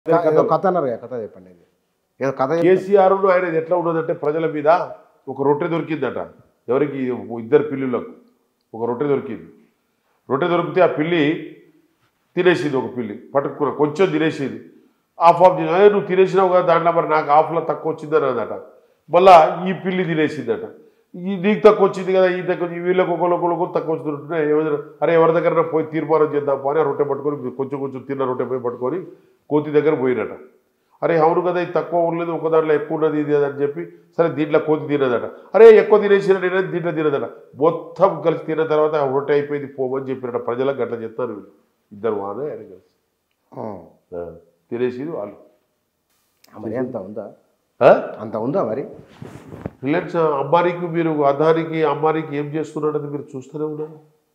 ఏదో కథ అన్నారు కదా, కథ చెప్పండి. ఇది ఏదో కథ కేసీఆర్ ఆయన ఎట్లా ఉన్నదంటే ప్రజల మీద ఒక రొట్టె దొరికిందట. ఎవరికి? ఇద్దరు పిల్లులకు ఒక రొట్టె దొరికింది. రొట్టె దొరికితే ఆ పిల్లి తినేసింది. ఒక పిల్లి పట్టుకున్న కొంచెం తినేసింది. హాఫ్ నువ్వు తినేసినావు కదా, దాంట్లో మరి నాకు హాఫ్లో తక్కువ వచ్చిందని అన్నదట. మళ్ళా ఈ పిల్లి తినేసిందట. ఈ నీకు తక్కువ వచ్చింది కదా, ఈ తక్కువ వీళ్ళకి ఒకళ్ళొకళ్ళకు తక్కువ వచ్చిందంటే ఏమైనా అరే ఎవరి దగ్గర పోయి తీర్మానం చేద్దాం పోనీ ఆ రొట్టె పట్టుకొని కొంచెం కొంచెం తిన్న రొట్టె పోయి పట్టుకొని కోతి దగ్గర పోయినట. అరే అవును కదా, ఇది తక్కువ ఉండలేదు, ఒక దాంట్లో ఎక్కువ ఉన్నది ఇది అని చెప్పి సరే దీంట్లో కోతి తినదట. అరే ఎక్కువ తినేసిన నేను దీంట్లో తినదట. మొత్తం కలిసి తిన్న తర్వాత ఆ రొట్టె అయిపోయింది పోమని చెప్పినట. ప్రజలకు అట్లా చెప్తారు వీళ్ళు. ఇద్దరు వానే ఆయన కలిసి తినేసి వాళ్ళు. మరి అంత ఉందా? అంత ఉందా మరి? రిలయన్స్ అంబానీకి మీరు అదానికి అంబానీకి ఏం చేస్తున్నాడని మీరు చూస్తూనే ఉన్నారు.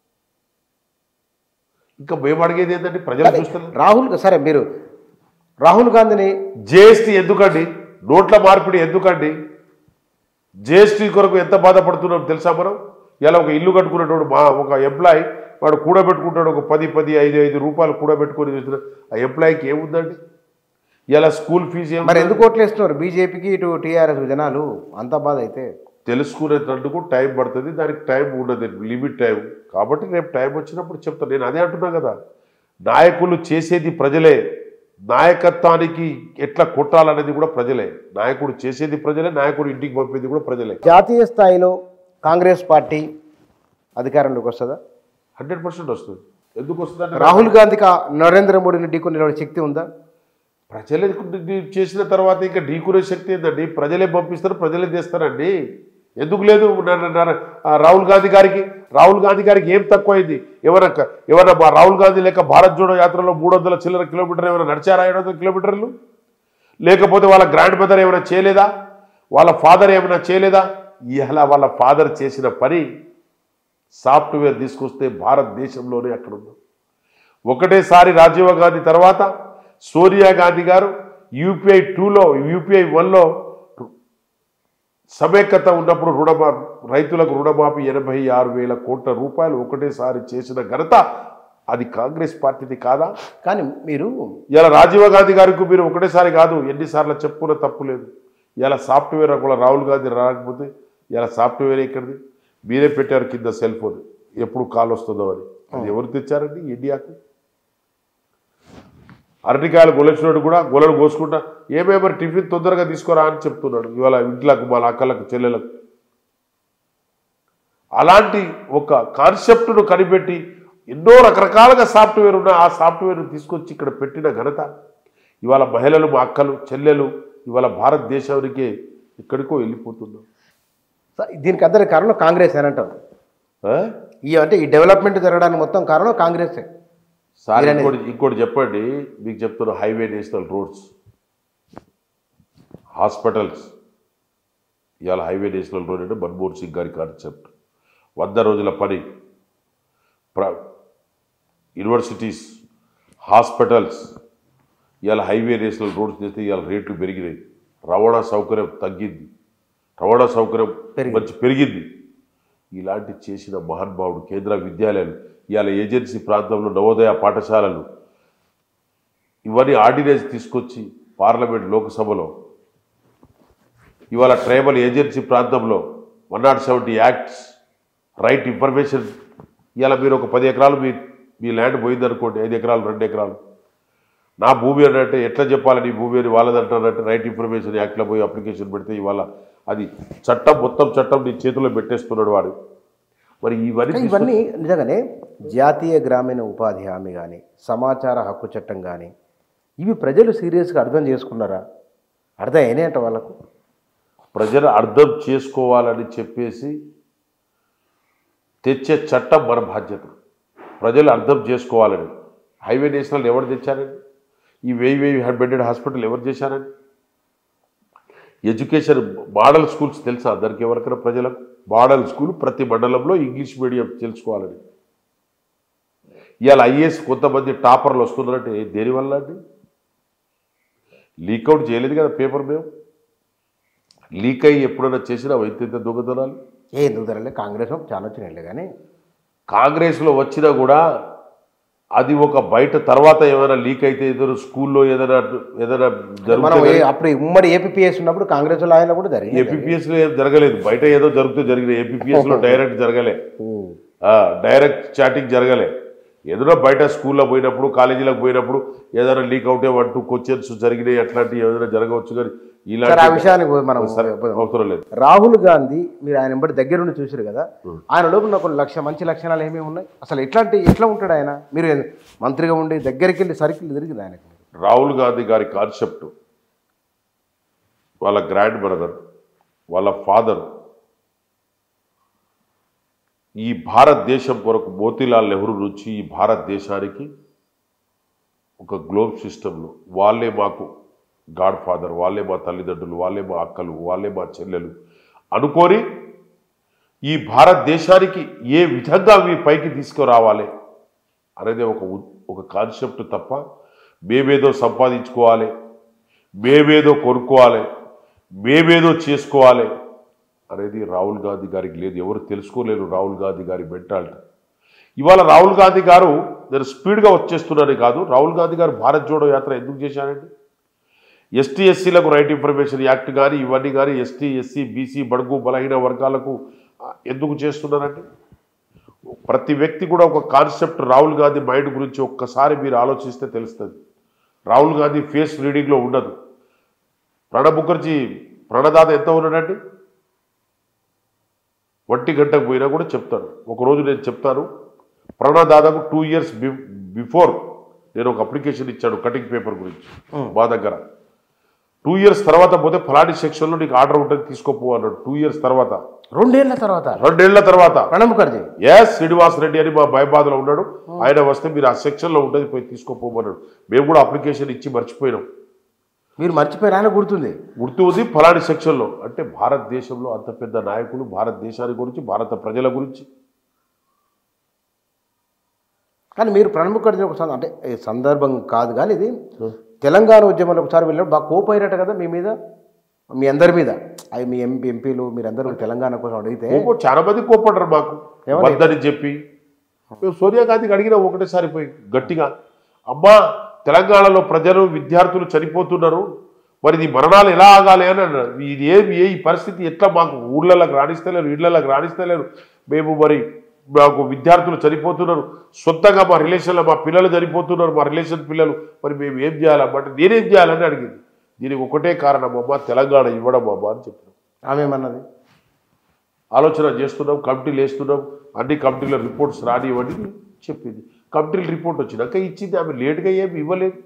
ఇంకా మేము అడిగేది ఏంటంటే ప్రజలు చూస్తున్నారు. సరే మీరు రాహుల్ గాంధీని జిఎస్టీ ఎందుకండి, నోట్ల మార్పిడి ఎందుకండి, జిఎస్టీ కొరకు ఎంత బాధపడుతున్నాం తెలుసా మనం? ఇలా ఒక ఇల్లు కట్టుకునేటోడు ఒక ఎంప్లాయీ వాడు కూడబెట్టుకుంటాడు, ఒక 10-5 రూపాయలు కూడబెట్టుకొని ఆ ఎంప్లాయీకి ఏముందండి? ఇలా స్కూల్ ఫీజు మరి ఎందుకు ఓట్లు వేస్తున్నారు బీజేపీకి, ఇటు టీఆర్ఎస్ జనాలు? అంత బాధ అయితే తెలుసుకునేటందుకు టైం పడుతుంది, దానికి టైం ఉండదు, లిమిట్ టైం. కాబట్టి రేపు టైం వచ్చినప్పుడు చెప్తాను. నేను అదే అంటున్నా కదా, నాయకులు చేసేది ప్రజలే, నాయకత్వానికి ఎట్లా కొట్టాలనేది కూడా ప్రజలే. నాయకుడు చేసేది ప్రజలే, నాయకుడు ఇంటికి పంపేది కూడా ప్రజలే. జాతీయ స్థాయిలో కాంగ్రెస్ పార్టీ అధికారంలోకి వస్తుందా? 100% వస్తుంది. ఎందుకు వస్తుంది? రాహుల్ గాంధీకి నరేంద్ర మోడీని ఢీకొనే శక్తి ఉందా? ప్రజలే చేసిన తర్వాత ఇంకా ఢీకునే శక్తి ఏందండి? ప్రజలే పంపిస్తారు, ప్రజలే చేస్తారండి. ఎందుకు లేదు? రాహుల్ గాంధీ గారికి ఏం తక్కువైంది? ఎవరైనా రాహుల్ గాంధీ లేక భారత్ జోడో యాత్రలో 300 చిల్లర కిలోమీటర్లు ఏమైనా నడిచారా? 700 కిలోమీటర్లు? లేకపోతే వాళ్ళ గ్రాండ్ మదర్ ఏమైనా చేయలేదా? వాళ్ళ ఫాదర్ ఏమైనా చేయలేదా? ఇలా వాళ్ళ ఫాదర్ చేసిన పని సాఫ్ట్వేర్ తీసుకొస్తే భారతదేశంలోనే అక్కడ ఉన్నాం. ఒకటేసారి రాజీవ్ గాంధీ తర్వాత సోనియా గాంధీ గారు యూపీఐ 2లో యూపీఐ 1లో సమైక్యత ఉన్నప్పుడు రైతులకు రుణమాఫీ 86,000 కోట్ల రూపాయలు ఒకటేసారి చేసిన ఘనత అది కాంగ్రెస్ పార్టీది కాదా? కానీ మీరు ఇలా రాజీవ్ గాంధీ గారికి మీరు ఒకటేసారి కాదు ఎన్నిసార్లు చెప్పుకున్న తప్పు లేదు. ఇలా సాఫ్ట్వేర్ కూడా రాహుల్ గాంధీ రాకపోతే ఇలా సాఫ్ట్వేర్ ఎక్కడిది? మీరే పెట్టారు కింద సెల్ ఫోన్, ఎప్పుడు కాల్ వస్తుందో అని. అది ఎవరు తెచ్చారండి ఇండియాకు? అరటికాయలు గొలచినోడు కూడా గొలలు కోసుకుంటా ఏమేమో టిఫిన్ తొందరగా తీసుకోరా అని చెప్తున్నాడు ఇవాళ ఇంట్లకు, వాళ్ళ అక్కలకు, చెల్లెలకు. అలాంటి ఒక కాన్సెప్ట్ను కనిపెట్టి ఎన్నో రకరకాలుగా సాఫ్ట్వేర్ ఉన్న ఆ సాఫ్ట్వేర్ను తీసుకొచ్చి ఇక్కడ పెట్టిన ఘనత ఇవాళ మహిళలు, మా అక్కలు, చెల్లెలు ఇవాళ భారతదేశానికి ఎక్కడికో వెళ్ళిపోతున్నాం. దీనికి అందరి కారణం కాంగ్రెస్ అని అంటారు. అంటే ఈ డెవలప్మెంట్ జరగడానికి మొత్తం కారణం కాంగ్రెసే. సార్ ఇంకోటి చెప్పండి, మీకు చెప్తున్నా. Highway, national roads, hospitals. ఇవాళ హైవే నేషనల్ రోడ్ అంటే మన్మోహన్ సింగ్ గారి కాన్సెప్ట్. 100 రోజుల పని. యూనివర్సిటీస్, హాస్పిటల్స్, ఇవాళ హైవే నేషనల్ రోడ్స్ చేస్తే ఇవాళ రేట్లు పెరిగినాయి. రవాణా సౌకర్యం తగ్గింది, రవాణా సౌకర్యం మంచి పెరిగింది. ఇలాంటి చేసిన మహానుభావుడు. కేంద్ర విద్యాలయాలు, ఇవాళ ఏజెన్సీ ప్రాంతంలో నవోదయ పాఠశాలలు, ఇవన్నీ ఆర్డినెన్స్ తీసుకొచ్చి పార్లమెంట్, లోక్సభలో ఇవాళ ట్రైబల్ ఏజెన్సీ ప్రాంతంలో 170 యాక్ట్స్, రైట్ ఇన్ఫర్మేషన్. ఇవాళ మీరు ఒక 10 ఎకరాలు మీ ల్యాండ్ పోయిందనుకోండి, 5 ఎకరాలు 2 ఎకరాలు నా భూమి అంటే ఎట్లా చెప్పాలి? నీ భూమి అని వాళ్ళదంటారంటే రైట్ ఇన్ఫర్మేషన్ యాక్ట్లో పోయి అప్లికేషన్ పెడితే ఇవాళ అది చట్టం, మొత్తం చట్టం నీ చేతిలో పెట్టేస్తున్నాడు వాడు. మరి ఇవన్నీ నిజంగానే జాతీయ గ్రామీణ ఉపాధి హామీ కానీ, సమాచార హక్కు చట్టం కానీ, ఇవి ప్రజలు సీరియస్గా అర్థం చేసుకున్నారా? అర్థం అయినాయంట వాళ్ళకు? ప్రజలు అర్థం చేసుకోవాలని చెప్పేసి తెచ్చే చట్టం మన బాధ్యత. ప్రజలు అర్థం చేసుకోవాలని. హైవే నేషనల్ ఎవరు తెచ్చారండి? ఈ 1000 బెడెడ్ హాస్పిటల్ ఎవరు చేశారండి? ఎడ్యుకేషన్ మోడల్ స్కూల్స్ తెలుసా అందరికి? ఎవరికైనా ప్రజలకు మోడల్ స్కూల్ ప్రతి మండలంలో ఇంగ్లీష్ మీడియం తెలుసుకోవాలని. ఇవాళ ఐఏఎస్ కొంతమంది టాపర్లు వస్తున్నారంటే దేనివల్ల అండి? లీక్అవుట్ చేయలేదు కదా పేపర్. మేము లీక్ అయ్యి ఎప్పుడైనా చేసినా ఎంత దొంగతనాలు? ఏ దొంగతనాలే కాంగ్రెస్ చాలా వచ్చినాయి. కానీ కాంగ్రెస్లో వచ్చినా కూడా అది ఒక బయట తర్వాత ఏమైనా లీక్ అయితే ఏదైనా స్కూల్లో ఏదైనా మనం జరుగుతుంది. అప్పుడు ఉమ్మడి ఏపీఎస్ ఉన్నప్పుడు కాంగ్రెస్ ఆయన కూడా జరిగింది. ఏపీఎస్ లో ఏం జరగలేదు, బయట ఏదో జరుగుతూ జరిగిన ఏపీఎస్ లో డైరెక్ట్ జరగలే, డైరెక్ట్ చాటింగ్ జరగలే. ఏదైనా బయట స్కూల్లో పోయినప్పుడు కాలేజీలకు పోయినప్పుడు ఏదైనా లీక్ అవుటే 1, 2 క్వశ్చన్స్ జరిగినాయి, అట్లాంటివి ఏదైనా జరగవచ్చు. కానీ సరే, ఆ విషయానికి మనం అవసరం లేదు. రాహుల్ గాంధీ మీరు ఆయన బట్టి దగ్గరుండి చూసారు కదా, ఆయన లోపల కొన్ని మంచి లక్షణాలు ఏమేమి ఉన్నాయి, అసలు ఎట్లా ఉంటాడు ఆయన? మీరు మంత్రిగా ఉండి దగ్గరికి వెళ్ళి సర్కిల్ తిరిగింది ఆయనకు. రాహుల్ గాంధీ గారి కాన్సెప్ట్, వాళ్ళ గ్రాండ్ బ్రదర్, వాళ్ళ ఫాదర్ ఈ భారతదేశం కొరకు మోతీలాల్ నెహ్రూ నుంచి ఈ భారతదేశానికి ఒక గ్లోబ్ సిస్టంలో వాళ్ళే మాకు గాడ్ ఫాదర్, వాళ్ళే మా తల్లిదండ్రులు, వాళ్ళే మా అక్కలు, వాళ్ళే మా చెల్లెలు అనుకొని ఈ భారతదేశానికి ఏ విధంగా మీ పైకి తీసుకురావాలి అనేది ఒక కాన్సెప్ట్ తప్ప మేమేదో సంపాదించుకోవాలి, మేమేదో కొనుక్కోవాలి, మేమేదో చేసుకోవాలి అనేది రాహుల్ గాంధీ గారికి లేదు. ఎవరు తెలుసుకోలేరు రాహుల్ గాంధీ గారి మెంటాలిటీ. ఇవాళ రాహుల్ గాంధీ గారు నేను స్పీడ్గా వచ్చేస్తున్నానే కాదు, రాహుల్ గాంధీ గారు భారత్ జోడో యాత్ర ఎందుకు చేశారండి? ఎస్టీ ఎస్సీలకు రైట్ ఇన్ఫర్మేషన్ యాక్ట్ కానీ ఇవన్నీ కానీ ఎస్టీ ఎస్సీ బీసీ బడుగు బలహీన వర్గాలకు ఎందుకు చేస్తున్నారండి? ప్రతి వ్యక్తి కూడా ఒక కాన్సెప్ట్ రాహుల్ గాంధీ మైండ్ గురించి ఒక్కసారి మీరు ఆలోచిస్తే తెలుస్తుంది. రాహుల్ గాంధీ ఫేస్ రీడింగ్లో ఉండదు. ప్రణబ్ ముఖర్జీ ప్రణదాత ఎంత ఉన్నాడండి? 1 గంటకు పోయినా కూడా చెప్తాను. ఒకరోజు నేను చెప్తాను, ప్రణదాదాకు 2 years బిఫోర్ నేను ఒక అప్లికేషన్ ఇచ్చాను కటింగ్ పేపర్ గురించి మా దగ్గర. 2 years తర్వాత పోతే ఫలాని సెక్షన్లో నీకు ఆర్డర్ ఉంటుంది తీసుకోపో అన్నాడు. 2 years తర్వాత, 2 ఏళ్ల తర్వాత ప్రణబ్ ముఖర్జీ శ్రీనివాస్ రెడ్డి అని మా బైబాద్లో ఉన్నాడు, ఆయన వస్తే మీరు ఆ సెక్షన్లో ఉంటుంది పోయి తీసుకోపోమన్నాడు. మేము కూడా అప్లికేషన్ ఇచ్చి మర్చిపోయినాం. మీరు మర్చిపోయిన ఆయన గుర్తు ఉంది ఫలాని సెక్షన్లో. అంటే భారతదేశంలో అంత పెద్ద నాయకులు భారతదేశాన్ని గురించి భారత ప్రజల గురించి. కానీ మీరు ప్రణబ్ ముఖర్జీ ఒక అంటే సందర్భం కాదు కానీ ఇది తెలంగాణ ఉద్యమంలో ఒకసారి వెళ్ళినప్పుడు బాగా కోపైరట కదా మీ మీద, మీ అందరి మీద. అవి మీ ఎంపీలు మీరందరూ తెలంగాణ కోసం అడిగితే చాలా మంది కోపడ్డారు మాకు వద్దని చెప్పి. మేము సోనియా గాంధీకి అడిగినా ఒకటేసారి పోయి గట్టిగా, అమ్మా తెలంగాణలో ప్రజలు విద్యార్థులు చనిపోతున్నారు, మరి ఇది మరణాలు ఎలా ఆగాలి అని అన్నారు. ఇది ఈ పరిస్థితి ఎట్లా, మాకు ఊళ్ళలోకి రాణిస్తలేరు, ఇళ్లలోకి రాణిస్తలేరు, మేము మరి మాకు విద్యార్థులు చనిపోతున్నారు, సొంతంగా మా రిలేషన్లో మా పిల్లలు చనిపోతున్నారు, మా రిలేషన్ పిల్లలు, మరి మేము ఏం చేయాలమ్మంటే నేనేం చేయాలని అడిగింది. దీనికి ఒకటే కారణం అమ్మ, తెలంగాణ ఇవ్వడం అమ్మ అని చెప్పినాం. ఆమె ఏమన్నది? ఆలోచన చేస్తున్నాం, కమిటీలు వేస్తున్నాం, అన్ని కమిటీల రిపోర్ట్స్ రానివ్వండి చెప్పింది. కమిటీల రిపోర్ట్ వచ్చినాక ఇచ్చింది. ఆమె లేట్గా ఏమి ఇవ్వలేదు.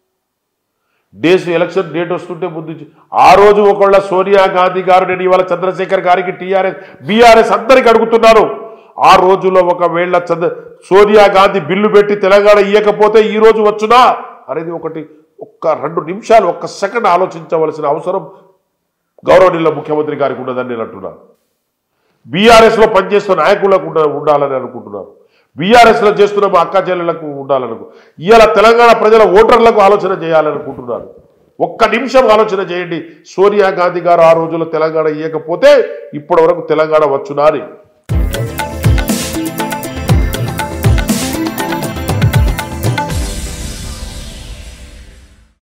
ఎలక్షన్ డేట్ వస్తుంటే ముందు ఆ రోజు ఒకవేళ సోనియా గాంధీ గారు, నేను ఇవాళ చంద్రశేఖర్ గారికి టీఆర్ఎస్ బీఆర్ఎస్ అందరికి అడుగుతున్నాను, ఆ రోజులో ఒకవేళ సోనియా గాంధీ బిల్లు పెట్టి తెలంగాణ ఇవ్వకపోతే ఈ రోజు వచ్చునా అనేది ఒక్క 2 నిమిషాలు ఒక్క సెకండ్ ఆలోచించవలసిన అవసరం గౌరవనీయుల ముఖ్యమంత్రి గారికి ఉన్నదని నేను అంటున్నాను. బీఆర్ఎస్లో పనిచేస్తున్న నాయకులకు ఉండాలని అనుకుంటున్నాను, బీఆర్ఎస్లో చేస్తున్న మా అక్క చెల్లెలకు ఉండాలనుకో, ఇవాళ తెలంగాణ ప్రజల ఓటర్లకు ఆలోచన చేయాలనుకుంటున్నాను. ఒక్క నిమిషం ఆలోచన చేయండి, సోనియా గాంధీ గారు ఆ రోజుల్లో తెలంగాణ ఇవ్వకపోతే ఇప్పటి వరకు తెలంగాణ వచ్చునా అని.